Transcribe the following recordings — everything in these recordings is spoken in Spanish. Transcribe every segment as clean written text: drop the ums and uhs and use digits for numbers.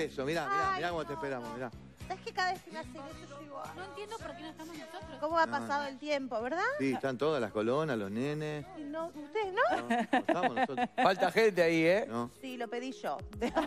eso, mirá cómo te esperamos, mirá. ¿Sabes que cada vez que me hacen eso yo digo, No entiendo por qué no estamos nosotros. ¿cómo ha pasado el tiempo, verdad? Sí, están todas las colonas, los nenes. Y no, ¿ustedes no? No estamos nosotros. Falta gente ahí, ¿eh? No. Sí, lo pedí yo.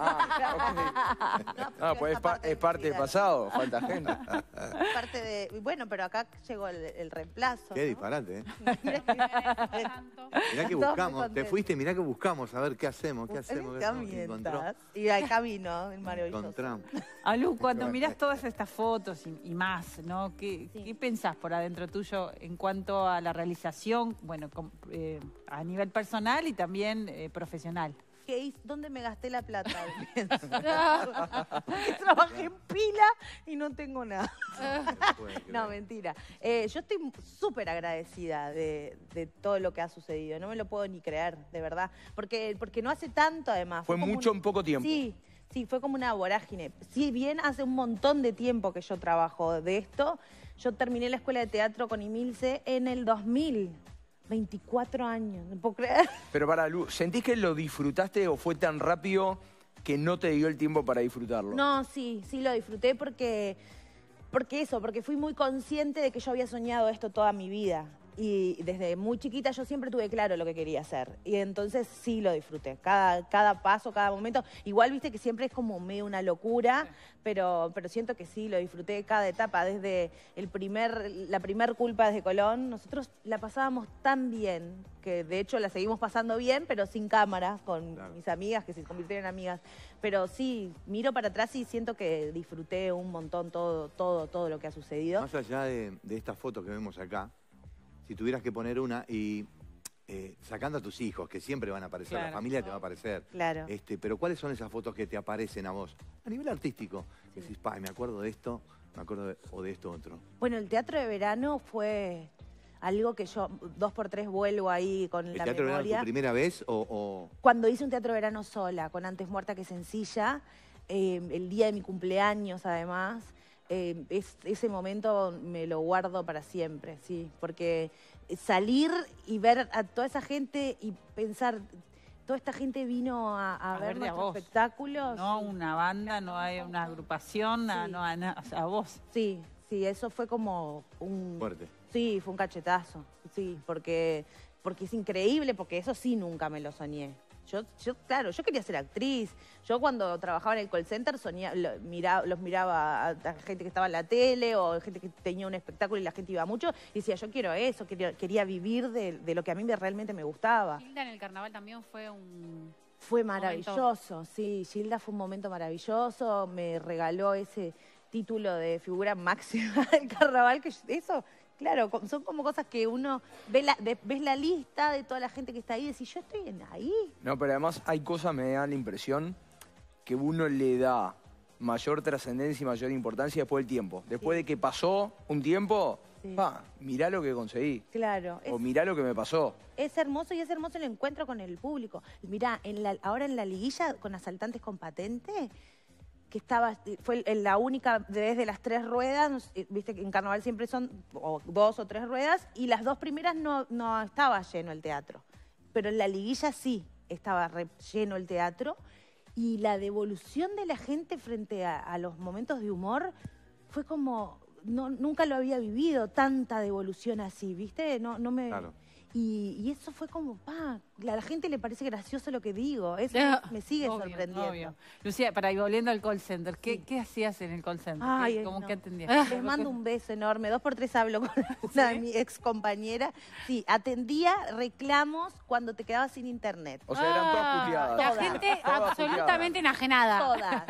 Ah, pues es parte del pasado, falta gente. Parte de... Bueno, pero acá llegó el reemplazo. Qué ¿no? disparate, ¿eh? Mirá que- Mirá que Todos buscamos, muy te contentos. fuiste, mirá que buscamos, a ver qué hacemos, qué hacemos. No mientas. Y acá vino el maravilloso. Encontramos. Alú, cuando mirás todas estas fotos y más, ¿no? ¿Qué pensás por adentro tuyo en cuanto a la realización, bueno, a nivel personal y también profesional? ¿Dónde me gasté la plata? Trabajé en pila y no tengo nada. No, mentira. Yo estoy súper agradecida de todo lo que ha sucedido. No me lo puedo ni creer, de verdad. Porque no hace tanto, además. Fue mucho en poco tiempo. Sí, fue como una vorágine. Si bien hace un montón de tiempo que yo trabajo de esto, yo terminé la escuela de teatro con Emilce en el 2000. 24 años, no puedo creer. Pero para Lu, ¿sentís que lo disfrutaste o fue tan rápido que no te dio el tiempo para disfrutarlo? No, sí lo disfruté porque fui muy consciente de que yo había soñado esto toda mi vida. Y desde muy chiquita yo siempre tuve claro lo que quería hacer. Y entonces sí lo disfruté. Cada paso, cada momento. Igual viste que siempre es como medio una locura, pero siento que sí lo disfruté cada etapa. Desde la primer culpa desde Colón, nosotros la pasábamos tan bien, que de hecho la seguimos pasando bien, pero sin cámaras, con mis amigas que se convirtieron en amigas. Pero sí, miro para atrás y siento que disfruté un montón todo lo que ha sucedido. Más allá de esta foto que vemos acá, si tuvieras que poner una y sacando a tus hijos, que siempre van a aparecer, la familia te va a aparecer. Claro. Pero ¿cuáles son esas fotos que te aparecen a vos? A nivel artístico, que decís, me acuerdo de esto, me acuerdo de esto otro. Bueno, el teatro de verano fue algo que yo 2x3 vuelvo ahí con la memoria. ¿El teatro de verano tu primera vez o...? Cuando hice un teatro de verano sola, con Antes Muerta que Sencilla, el día de mi cumpleaños además. Ese momento me lo guardo para siempre, sí, porque salir y ver a toda esa gente y pensar, toda esta gente vino a ver nuestros espectáculos. No una banda, no hay una agrupación, a vos. Sí, eso fue como un... Fuerte. Sí, fue un cachetazo, sí, porque es increíble, porque eso sí nunca me lo soñé. Claro, yo quería ser actriz. Yo cuando trabajaba en el call center los miraba a gente que estaba en la tele o gente que tenía un espectáculo y la gente iba mucho y decía, yo quiero eso, quería vivir de lo que a mí realmente me gustaba. Gilda en el carnaval también fue un... Fue maravilloso, sí. Gilda fue un momento maravilloso, me regaló ese título de figura máxima del carnaval, que eso... Claro, son como cosas que uno ves la lista de toda la gente que está ahí y decís, yo estoy ahí. No, pero además hay cosas, me dan la impresión, que uno le da mayor trascendencia y mayor importancia después del tiempo. Después de que pasó un tiempo, mirá lo que conseguí. Claro. O mirá lo que me pasó. Es hermoso y es hermoso el encuentro con el público. Mirá, ahora en la liguilla con Asaltantes con Patente... que fue la única desde las 3 ruedas, viste que en carnaval siempre son 2 o 3 ruedas, y las 2 primeras no estaba lleno el teatro. Pero en la liguilla sí estaba lleno el teatro, y la devolución de la gente frente a los momentos de humor fue como, nunca lo había vivido, tanta devolución así, ¿viste? Claro. Y eso fue como, a la gente le parece gracioso lo que digo. Eso me sigue sorprendiendo. Obvio. Lucía, para ir volviendo al call center, ¿qué hacías en el call center? ¿Cómo que atendías? Les mando un beso enorme. 2x3 hablo con una de mis ex compañeras. Sí, atendía reclamos cuando te quedabas sin internet. O sea, eran todas puteadas. La gente absolutamente enajenada. Todas.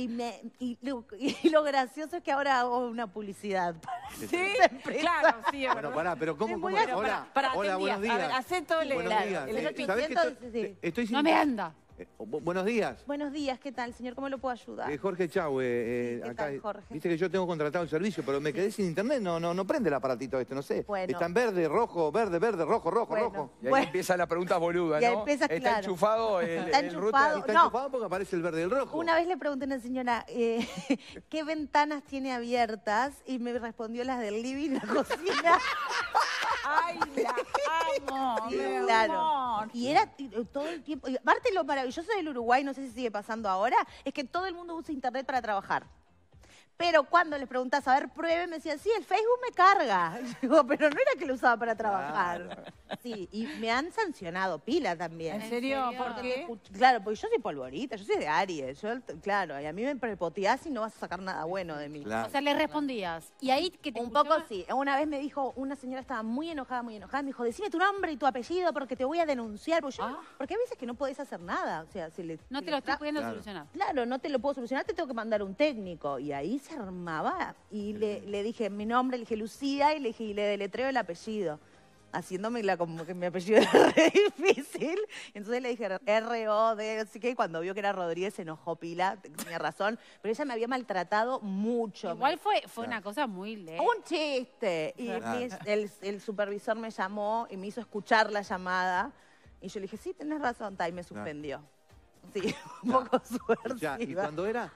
Y lo gracioso es que ahora hago una publicidad. Sí, claro, sí. Bueno, pará, pero ¿cómo? Hola, buenos días. A ver, hacé todo el ¿Sabés que no me anda. Buenos días. Buenos días, ¿qué tal, señor? ¿Cómo lo puedo ayudar? Jorge Chahue, ¿Qué acá. tal, Jorge? Viste que yo tengo contratado el servicio, pero me quedé sin internet, no prende el aparatito este, no sé. Bueno. Está en verde, rojo, verde, rojo, rojo. Y ahí empiezan las preguntas boludas, ¿no? Está enchufado el Está enchufado. Está enchufado porque aparece el verde y el rojo. Una vez le pregunté a una señora, ¿qué ventanas tiene abiertas? Y me respondió las del living y la cocina. ¡Ay, la amo! Sí, claro. Y era todo el tiempo. Y aparte, lo maravilloso del Uruguay, no sé si sigue pasando ahora, es que todo el mundo usa internet para trabajar. Pero cuando les preguntás, a ver, pruebe, me decían, sí, el Facebook me carga. Y digo, pero no era que lo usaba para trabajar. Sí, y me han sancionado pila también. ¿En serio? ¿Por qué? Claro, porque yo soy polvorita, yo soy de Aries. Claro, y a mí me prepoteás y no vas a sacar nada bueno de mí. Claro. O sea, le respondías. Y ahí que te Un escuchó, poco sí. Una vez me dijo, una señora estaba muy enojada, me dijo, decime tu nombre y tu apellido porque te voy a denunciar. Porque hay veces que no podés hacer nada. O sea, no te lo estoy pudiendo solucionar. Claro, no te lo puedo solucionar, te tengo que mandar un técnico. Y ahí se armaba. Y le dije mi nombre, le dije Lucía y le deletreo el apellido. Haciéndome como que mi apellido era re difícil. Entonces le dije R-O-D, así que cuando vio que era Rodríguez se enojó pila, tenía razón. Pero ella me había maltratado mucho. Igual fue una cosa muy leve. Un chiste. Y el supervisor me llamó y me hizo escuchar la llamada. Y yo le dije, sí, tenés razón, y me suspendió. Sí, un poco suerte. ¿Y cuando era?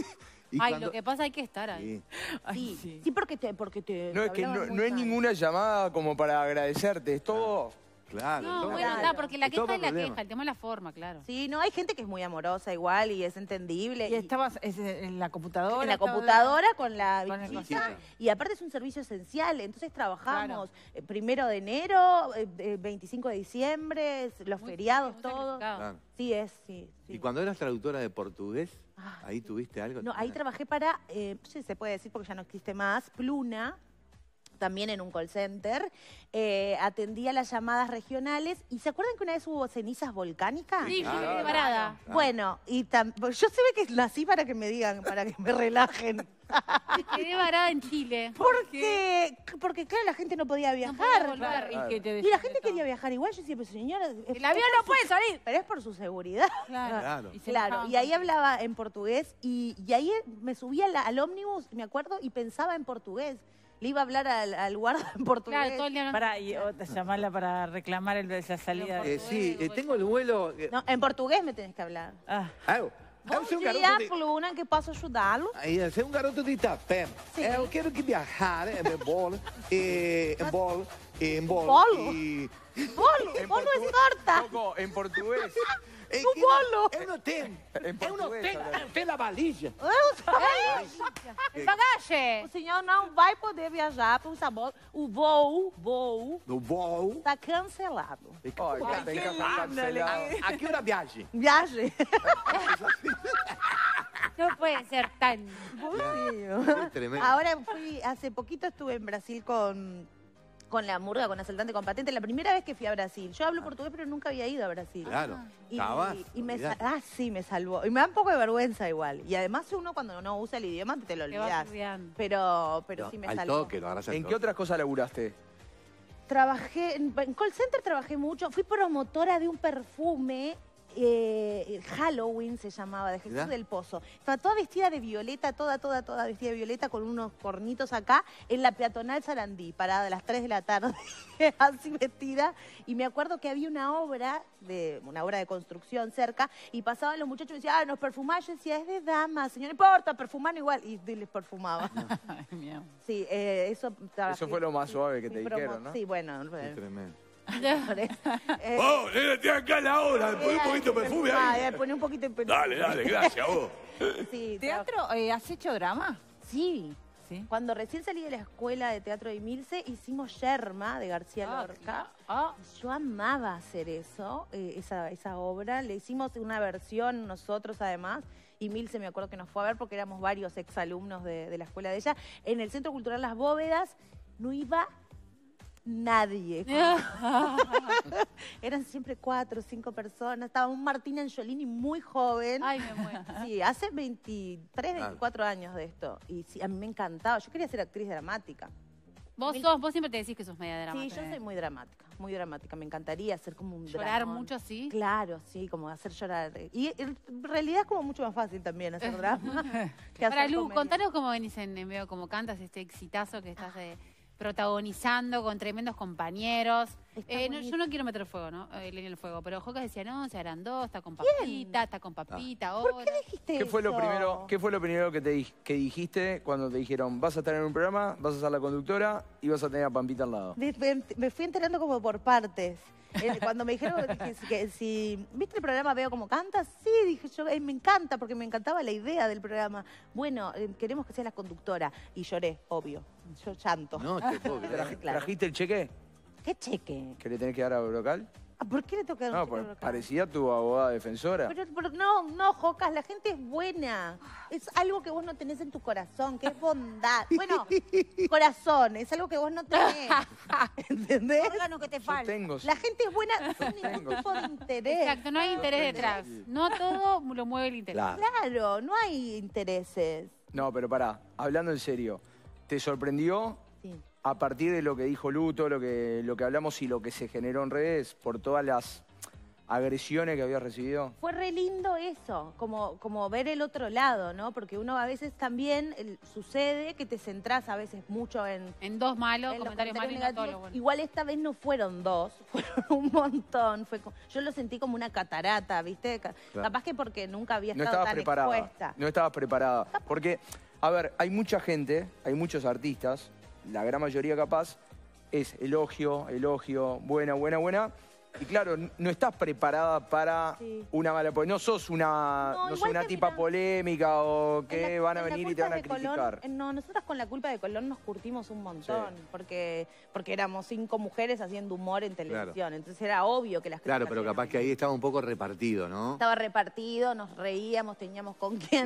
Lo que pasa hay que estar ahí. Sí, porque te No, es que no hay ninguna llamada como para agradecerte, es todo... Claro. No, bueno, porque la queja es la queja, el tema es la forma, claro. Sí, no, hay gente que es muy amorosa igual y es entendible. ¿Y estabas en la computadora? En la computadora con la visita. Y aparte es un servicio esencial, entonces trabajamos 1 de enero, 25 de diciembre, los feriados, todo. Claro. Sí, sí. ¿Y cuando eras traductora de portugués, ahí tuviste algo? No, ahí trabajé para, no sé si se puede decir porque ya no existe más, Pluna. También en un call center, atendía las llamadas regionales. ¿Y se acuerdan que una vez hubo cenizas volcánicas? Sí, quedé varada. Bueno, y yo se ve que nací para que me digan, para que me relajen. Quedé varada en Chile. Porque, claro, la gente no podía viajar. No podía volver. Y la gente quería viajar igual. Yo decía, pero señora... El avión no puede salir. Pero es por su seguridad. Claro. Y ahí hablaba en portugués. Y ahí me subía al ómnibus, me acuerdo, y pensaba en portugués. Le iba a hablar al guarda en portugués. Claro, todo el día llamarla para reclamar esa salida. Sí, tengo el vuelo... No, en portugués me tenés que hablar. Bom dia, Pluna, que posso ajudá-lo? Você é garoto de Itapema. Eu quero que viajar em bolo. Bolo? Bolo é torta. Loco, en portugués. O bolo. Eu não tenho. En portugués. Pela valija. Bagaje. O senhor não vai poder viajar para o sabor. O voo No voo. está cancelado. A que hora viagem? Viagem. No puede ser tan... Tremendo. Ahora hace poquito estuve en Brasil con la murga, con Asaltante con Patente, la primera vez que fui a Brasil. Yo hablo portugués, pero nunca había ido a Brasil. Claro. Sí, me salvó. Y me da un poco de vergüenza igual. Y además uno cuando no usa el idioma te lo olvidás. Pero sí me salvó. Toque, lo agarrás al ¿En toque. qué otras cosas laburaste? Trabajé, en call center trabajé mucho. Fui promotora de un perfume, Halloween se llamaba, de Jesús del Pozo. Estaba toda vestida de violeta, toda vestida de violeta, con unos cornitos acá, en la peatonal Sarandí, parada a las 3 de la tarde, así vestida. Y me acuerdo que había una obra de construcción cerca, y pasaban los muchachos y decían, nos perfumás. Yo decía, es de damas, señor, no importa, perfuman igual. Y les perfumaba. Sí, eso fue lo más suave que te dijeron, ¿no? Sí, bueno. Tremendo. Tiene acá la hora, pon un poquito de perfume ahí. Poné un poquito de perfume. Dale, gracias vos. Sí, ¿Teatro? ¿Has hecho drama? Sí. Cuando recién salí de la escuela de teatro de Milce, hicimos Yerma de García Lorca. Yo amaba hacer eso, esa obra. Le hicimos una versión nosotros además. Y Milce me acuerdo que nos fue a ver porque éramos varios exalumnos de la escuela de ella. En el Centro Cultural Las Bóvedas no iba nadie. Eran siempre 4 o 5 personas. Estaba un Martín Angiolini muy joven. Ay, me muero. Sí, hace 23, 24 años de esto. Y sí, a mí me encantaba. Yo quería ser actriz dramática. Vos siempre te decís que sos media dramática. Sí, yo soy muy dramática, muy dramática. Me encantaría hacer como un ¿Llorar dramón. mucho así? Claro, sí, como hacer llorar. Y en realidad es como mucho más fácil también hacer drama que Para hacer Lu, comedia. contanos cómo venís en medio, cómo cantas este exitazo que estás protagonizando con tremendos compañeros. Yo no quiero meter fuego, ¿no? Leña en el fuego, pero Jocas decía, no, se agrandó, está con papita, ahora. ¿Por qué dijiste ¿Qué fue eso? lo primero que dijiste cuando te dijeron, vas a estar en un programa, vas a ser la conductora y vas a tener a Pampita al lado? Me fui enterando como por partes. Cuando me dijeron que si viste el programa Veo Cómo Cantas, sí, dije yo, me encanta, porque me encantaba la idea del programa. Bueno, queremos que seas la conductora. Y lloré, obvio. Yo llanto. No, te puedo creer. Claro. ¿Trajiste el cheque ¿Qué cheque? que le tenés que dar a Brocal? ¿Por qué le toca No, pues parecía tu abogada defensora. Pero no, Jocas, la gente es buena. Es algo que vos no tenés en tu corazón, que es bondad. Bueno, corazón, es algo que vos no tenés. ¿Entendés? Órgano que te falta. La gente es buena sin ningún tipo de interés. Exacto, no hay interés detrás. No todo lo mueve el interés. Claro, no hay intereses. No, pero pará, hablando en serio, ¿te sorprendió Sí. a partir de lo que dijo Luto, lo que hablamos y lo que se generó en redes, por todas las agresiones que habías recibido? Fue re lindo eso, como ver el otro lado, ¿no? Porque uno a veces también sucede que te centrás a veces mucho en dos malos, en los comentarios malos y no todo negativos. lo bueno. Igual esta vez no fueron dos, fueron un montón. Yo lo sentí como una catarata, ¿viste? Capaz que porque nunca había No estado estabas tan preparada. expuesta. No estabas preparada. Porque, a ver, hay mucha gente, hay muchos artistas, la gran mayoría capaz, es elogio, buena. Y claro, no estás preparada para una mala... Porque no sos una tipa polémica o que van a venir y te van a criticar. No, nosotras con La Culpa de Colón nos curtimos un montón, porque éramos 5 mujeres haciendo humor en televisión. Claro. Entonces era obvio que las Claro, pero capaz que ahí estaba un poco repartido, ¿no? Estaba repartido, nos reíamos, teníamos con quién.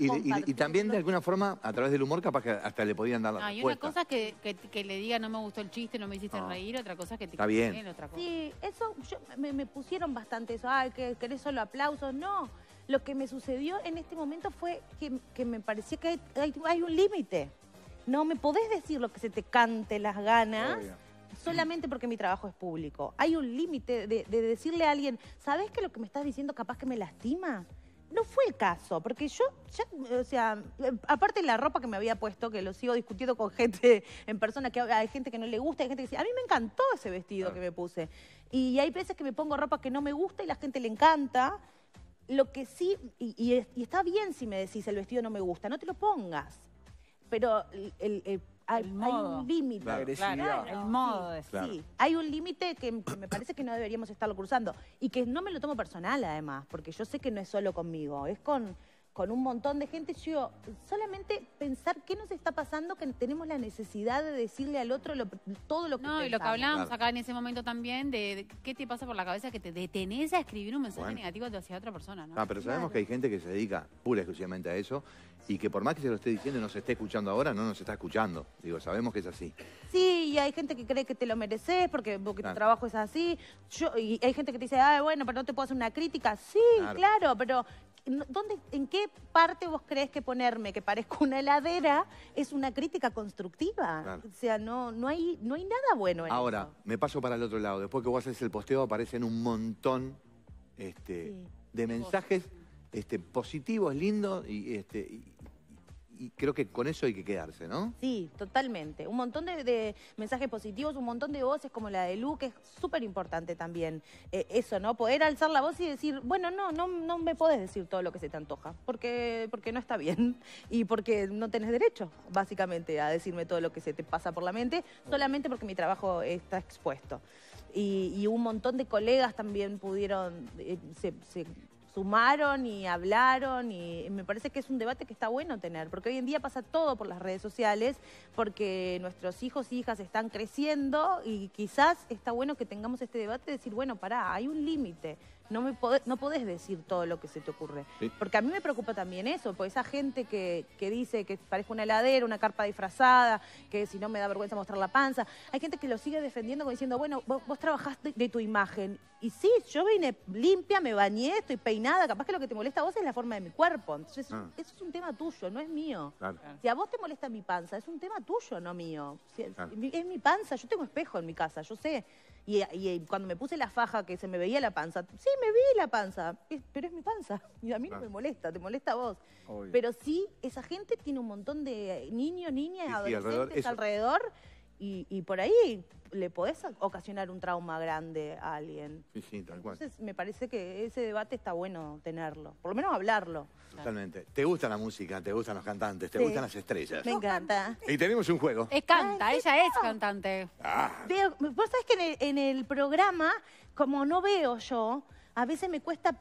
Y también de alguna forma, a través del humor, capaz que hasta le podían dar la respuesta. Y una cosa es que le diga no me gustó el chiste, no me hiciste reír, otra cosa es que te Está bien. Otra cosa. Sí, eso me pusieron bastante eso. Ay, que querés solo aplausos. No, lo que me sucedió en este momento fue que me parecía que hay un límite. No me podés decir lo que se te cante las ganas. Obvio. Solamente porque mi trabajo es público. Hay un límite de decirle a alguien, ¿sabés que lo que me estás diciendo capaz que me lastima? No fue el caso, porque yo ya, o sea, aparte de la ropa que me había puesto, que lo sigo discutiendo con gente en persona, que hay gente que no le gusta, hay gente que dice, a mí me encantó ese vestido que me puse. Y hay veces que me pongo ropa que no me gusta y la gente le encanta. Lo que sí, y está bien si me decís el vestido no me gusta, no te lo pongas. Pero hay un límite. La agresividad. El modo de Sí, hay un límite que me parece que no deberíamos estarlo cruzando. Y que no me lo tomo personal, además, porque yo sé que no es solo conmigo, es con un montón de gente. Yo solamente pensar qué nos está pasando, que tenemos la necesidad de decirle al otro todo lo que pensamos. Y lo que hablábamos acá en ese momento también, de qué te pasa por la cabeza que te detenés a escribir un mensaje negativo hacia otra persona, ¿no? Pero sabemos que hay gente que se dedica pura y exclusivamente a eso y que por más que se lo esté diciendo y no se esté escuchando ahora, no nos está escuchando. Digo, sabemos que es así. Sí, y hay gente que cree que te lo mereces porque tu trabajo es así. Y hay gente que te dice, bueno, pero no te puedo hacer una crítica. Sí, claro, pero ¿en qué parte vos crees que ponerme que parezca una heladera es una crítica constructiva? Claro. O sea, no hay nada bueno en Ahora, eso. me paso para el otro lado. Después que vos haces el posteo aparecen un montón de mensajes positivos, lindos y creo que con eso hay que quedarse, ¿no? Sí, totalmente. Un montón de mensajes positivos, un montón de voces como la de Lu, que es súper importante también. Eso, ¿no? Poder alzar la voz y decir, bueno, no me podés decir todo lo que se te antoja, porque no está bien y porque no tenés derecho, básicamente, a decirme todo lo que se te pasa por la mente, solamente porque mi trabajo está expuesto. Y un montón de colegas también pudieron, se sumaron y hablaron y me parece que es un debate que está bueno tener, porque hoy en día pasa todo por las redes sociales, porque nuestros hijos e hijas están creciendo y quizás está bueno que tengamos este debate de decir, bueno, pará, hay un límite. No podés decir todo lo que se te ocurre. Sí. Porque a mí me preocupa también eso, porque esa gente que dice que parezca una heladera, una carpa disfrazada, que si no me da vergüenza mostrar la panza. Hay gente que lo sigue defendiendo como diciendo, bueno, vos trabajaste de tu imagen. Y sí, yo vine limpia, me bañé, estoy peinada. Capaz que lo que te molesta a vos es la forma de mi cuerpo. Entonces, eso es un tema tuyo, no es mío. Claro. Si a vos te molesta mi panza, es un tema tuyo, no mío. Es mi panza, yo tengo espejo en mi casa, yo sé. Y cuando me puse la faja que se me veía la panza, sí, me vi la panza, pero es mi panza. Y a mí no me molesta, te molesta a vos. Obvio. Pero sí, esa gente tiene un montón de niños, niñas, adolescentes alrededor y por ahí le podés ocasionar un trauma grande a alguien. Sí, sí, tal cual. Entonces me parece que ese debate está bueno tenerlo, por lo menos hablarlo. Totalmente. ¿Te gusta la música? ¿Te gustan los cantantes? ¿Te gustan las estrellas? Me encanta. Y tenemos un juego. Canta, ella es cantante. Vos sabés que en el programa, como no veo yo, a veces me cuesta...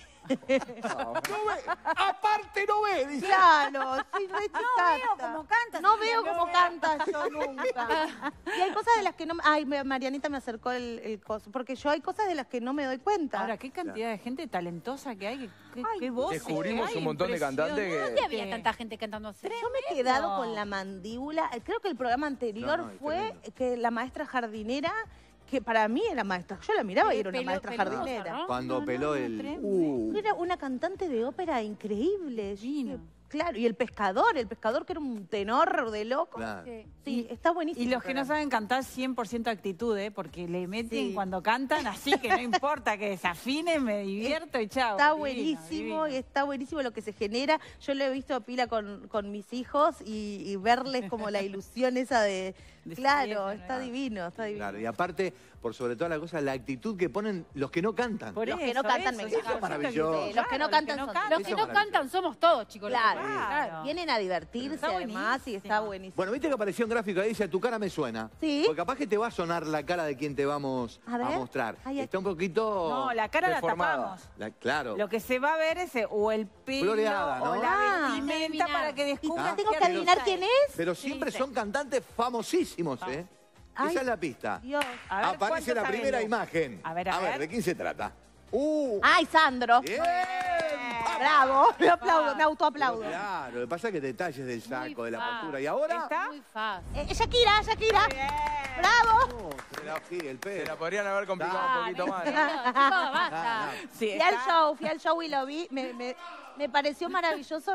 Aparte no ve, dice. Claro, sí, re No chata. veo cómo canta. No veo cómo canta yo nunca. Y hay cosas de las que no... Ay, Marianita me acercó el coso. Porque yo hay cosas de las que no me doy cuenta. Ahora, qué cantidad de gente talentosa que hay, qué voces. Descubrimos que hay, un montón de cantantes ¿Dónde que... había tanta gente cantando así? Yo me he quedado con la mandíbula. Creo que el programa anterior fue que la maestra jardinera, que para mí era maestra. Yo la miraba y era una maestra jardinera. ¿no? Cuando peló el... Era una cantante de ópera increíble. Divino. Claro, y el pescador que era un tenor de loco. Claro. Sí, está buenísimo. Y los que no saben cantar 100% actitud, porque le meten cuando cantan, así que no importa que desafinen, me divierto y chao. Está Divino, buenísimo, divino. está buenísimo lo que se genera. Yo lo he visto a pila con mis hijos y verles como la ilusión esa de... Claro, fiesta, está ¿no? divino, está divino. Claro, y aparte, por sobre toda la cosa, la actitud que ponen los que no cantan. Por Los que no cantan me eso, encantan. es maravilloso. Sí, los que no cantan son... Los que no cantan somos todos, chicos. Claro, Claro. vienen a divertirse Está además y está buenísimo. buenísimo. Bueno, viste que apareció un gráfico ahí, dice, tu cara me suena. Sí. Porque capaz que te va a sonar la cara de quien te vamos A ver. a mostrar. Ahí Está un poquito... No, la cara Deformada. la tapamos. Claro. Lo que se va a ver es o el pelo Floreada, ¿no? o la vestimenta adivinar. para que ¿Y descubran tengo que qué adivinar artista quién es. es? Pero siempre son cantantes famosísimos, ¿eh? Ay, Esa es la pista. Dios. A ver, Aparece ¿cuántos la saben primera de- imagen. A ver. ¿de quién se trata? ¡Ay, Sandro! ¡Bien! ¡Bravo! Me aplaudo, me Pero autoaplaudo. claro, lo que pasa es que detalles del saco, de la fácil. postura. ¿Y ahora? ¿Está? Muy fácil. Shakira. Bien. ¡Bravo! Sí, el Se pelo. la podrían haber complicado un poquito más, ¿no? Basta. Sí, Fui al show y lo vi. Me pareció maravilloso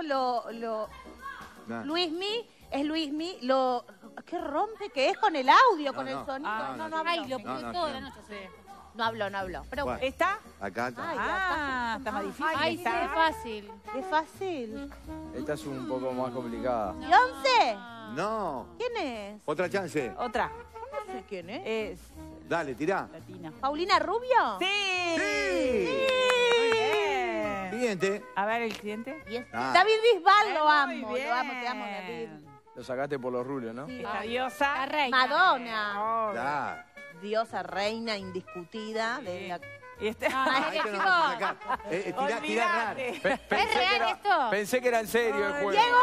Luismi, es Luismi, qué rompe que es con el audio, con el sonido. Ay, lo No, pude no, toda no. la noche. Sí. No habló. Pero Bueno. ¿Está? Acá está. Ay, Ah, está más difícil. Ay, sí, está. es fácil. qué fácil. Esta es un poco más complicada. ¿Beyoncé? No. ¿Quién es? Otra chance. Otra. No sé quién es. Es Dale, tirá. latina. ¿Paulina Rubio? ¡Sí! Sí. Muy bien. Siguiente. A ver, el cliente. Y es- Ah. David Bisbal, lo Muy amo, bien. te amo, David. Lo sacaste por los rulos, ¿no? Sí. Esta diosa. La reina. Madonna, Ya. diosa, reina indiscutida de la... Y este... Ah, Esto no chicos. pasa acá. Tirá raro. Olvídate. ¿Es real esto? Pensé que era en serio el juego. Diego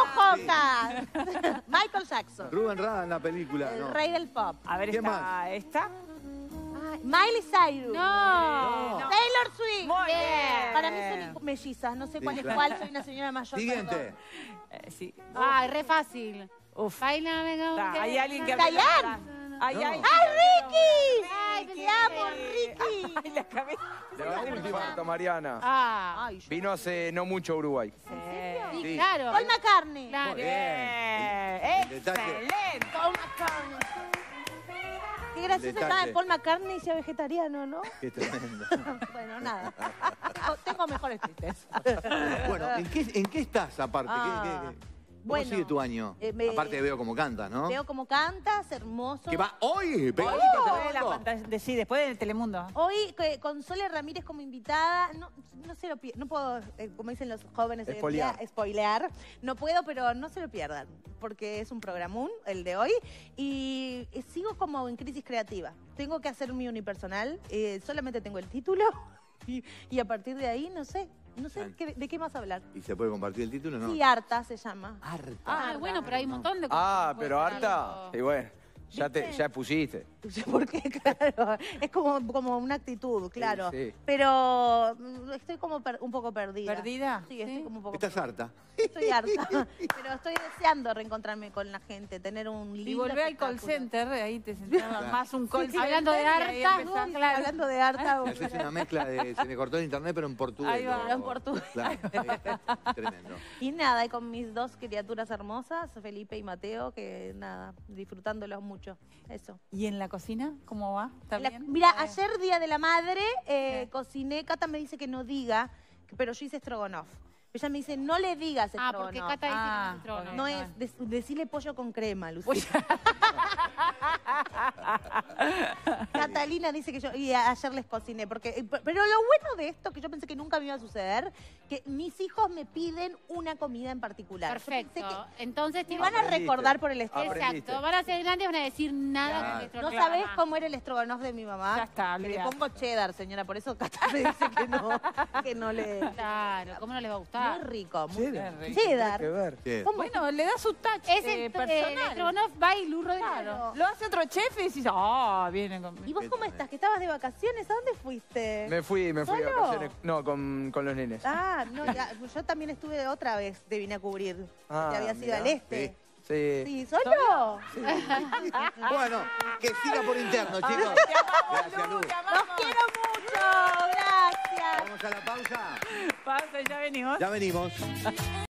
Jota, Michael Jackson, Rubén Rada en la película. el No. rey del pop. A ver, ¿Quién está esta. Ay, Miley Cyrus. No. Taylor Swift. Muy bien. Para mí son mellizas, no sé Sí, cuál es claro. cuál, soy una señora mayor. Siguiente. Sí. Ay, re fácil. Uf. Baila, venga. Está, hay alguien que... Dayan. Ay, No. ay. ¡Ay, Ricky! Ay, ¡Te amo, Ricky! Ay, la cabeza. La última, Mariana. Ah, Ay, yo- Vino hace no mucho a Uruguay. sí, Sí. claro. Paul McCartney. Claro. Muy Bien. El detalle. Excelente. Paul McCartney. Qué gracioso Detalle. está Paul McCartney y sea vegetariano, ¿no? Qué tremendo. Bueno, nada. Tengo mejores chistes. Bueno, ¿en qué estás aparte? ¿Cómo Bueno, sigue tu año? Aparte veo cómo cantas, ¿no? Veo cómo cantas, hermoso. Que va hoy, pegadito a Después de la Telemundo. pantalla- sí, después del Telemundo. Hoy con Sole Ramírez como invitada, no se lo no puedo, como dicen los jóvenes hoy en día, spoilear. No puedo, pero no se lo pierdan, porque es un programón el de hoy y sigo como en crisis creativa. Tengo que hacer mi unipersonal, solamente tengo el título y a partir de ahí no sé de qué más hablar. ¿Y se puede compartir el título, no? Sí, Harta se llama. Harta. Ah, bueno, pero hay un montón de cosas. Ah, que pero pueden harta. hacer Y bueno, ya ¿Viste? ya pusiste. Porque, claro, es como una actitud, claro. sí. Pero estoy como un poco perdida. ¿Perdida? Sí, estoy como un poco ¿Estás harta? Estoy harta, pero estoy deseando reencontrarme con la gente, tener un lindo Y volver al call espectáculo. center, ahí te sentabas más un call center. Hablando de y ahí harta, empezás. claro. Hablando de harta, Me haces una mezcla de... Se me cortó el internet, pero en portugués. Ahí va. ¿no? Pero en portugués. Claro, tremendo. y nada, y con mis dos criaturas hermosas, Felipe y Mateo, que nada, disfrutándolos mucho. Eso. ¿Y en la cocina? ¿Cómo va? ¿Está bien? Mira, ayer Día de la Madre, cociné, Cata me dice que no diga, pero yo hice stroganoff. Ella me dice, no le digas Ah, porque estrogonoff. Cata dice que no es estrogonoff. No es, decirle pollo con crema, Lucía. Catalina dice que yo, y ayer les cociné, pero lo bueno de esto, que yo pensé que nunca me iba a suceder, que mis hijos me piden una comida en particular. Perfecto. Entonces Me van a recordar por el estrogonoff. Exacto. Van a ser grandes, van a decir nada con el No estrogonoff. sabés cómo era el estrogonoff de mi mamá. Ya está, que le olvidate. pongo cheddar, señora, por eso Cata me dice que no le... Claro, ¿cómo no les va a gustar? Muy rico, muy Cheddar. cheddar. Hay que ver. Sí. ¿Cómo? Bueno, le da su touch Es el personal. estrogonoff by Lu Rodríguez. Claro. Lo hace otro chef y decís, viene con... ¿Y vos cómo estás? ¿Que estabas de vacaciones? ¿A dónde fuiste? Me fui de ¿Solo? vacaciones. No, con los nenes. Ah, no, yo también estuve otra vez, te vine a cubrir. Ah, Te había sido mirá. al este. Sí. Sí, ¿solo? Bueno, que siga por interno, chicos. Gracias, Lu. ¡Los quiero mucho! ¡Gracias! Vamos a la pausa. Pasa, ya venimos. Ya venimos.